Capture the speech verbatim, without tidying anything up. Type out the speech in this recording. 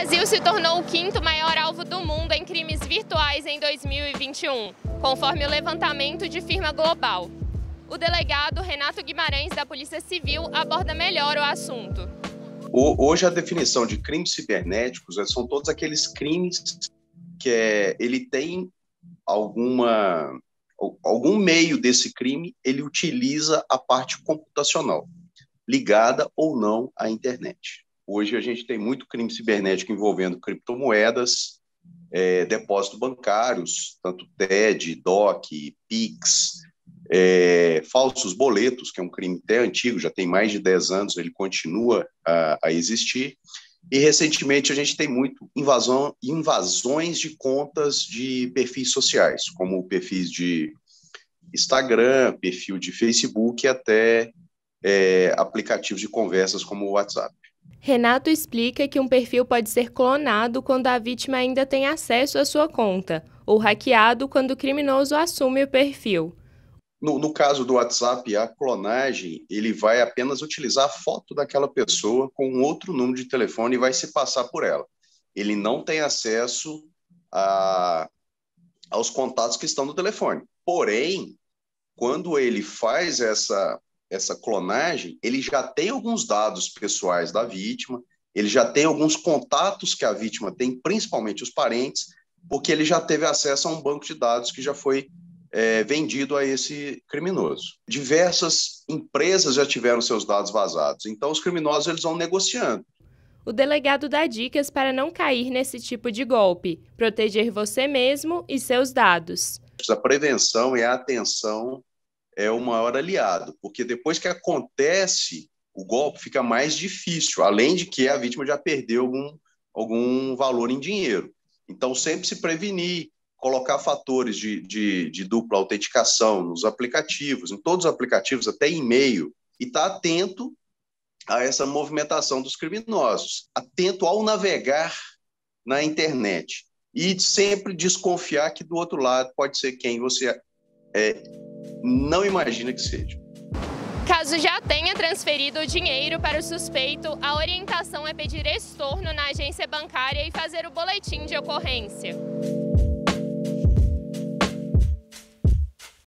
Brasil se tornou o quinto maior alvo do mundo em crimes virtuais em dois mil e vinte e um, conforme o levantamento de firma global. O delegado Renato Guimarães, da Polícia Civil, aborda melhor o assunto. Hoje a definição de crimes cibernéticos são todos aqueles crimes que é, ele tem alguma, algum meio desse crime, ele utiliza a parte computacional, ligada ou não à internet. Hoje a gente tem muito crime cibernético envolvendo criptomoedas, é, depósitos bancários, tanto T E D, D O C, Pix, é, falsos boletos, que é um crime até antigo, já tem mais de dez anos, ele continua a, a existir. E recentemente a gente tem muito invasão, invasões de contas de perfis sociais, como perfis de Instagram, perfil de Facebook e até é, aplicativos de conversas como o WhatsApp. Renato explica que um perfil pode ser clonado quando a vítima ainda tem acesso à sua conta, ou hackeado quando o criminoso assume o perfil. No, no caso do WhatsApp, a clonagem, ele vai apenas utilizar a foto daquela pessoa com outro número de telefone e vai se passar por ela. Ele não tem acesso a, aos contatos que estão no telefone. Porém, quando ele faz essa... essa clonagem, ele já tem alguns dados pessoais da vítima, ele já tem alguns contatos que a vítima tem, principalmente os parentes, porque ele já teve acesso a um banco de dados que já foi é, vendido a esse criminoso. Diversas empresas já tiveram seus dados vazados, então os criminosos eles vão negociando. O delegado dá dicas para não cair nesse tipo de golpe, proteger você mesmo e seus dados. A prevenção e a atenção é o maior aliado, porque depois que acontece o golpe fica mais difícil, além de que a vítima já perdeu algum, algum valor em dinheiro. Então, sempre se prevenir, colocar fatores de, de, de dupla autenticação nos aplicativos, em todos os aplicativos, até e-mail, e estar atento a essa movimentação dos criminosos, atento ao navegar na internet, e sempre desconfiar que do outro lado pode ser quem você é, não imagina que seja. Caso já tenha transferido o dinheiro para o suspeito, a orientação é pedir estorno na agência bancária e fazer o boletim de ocorrência.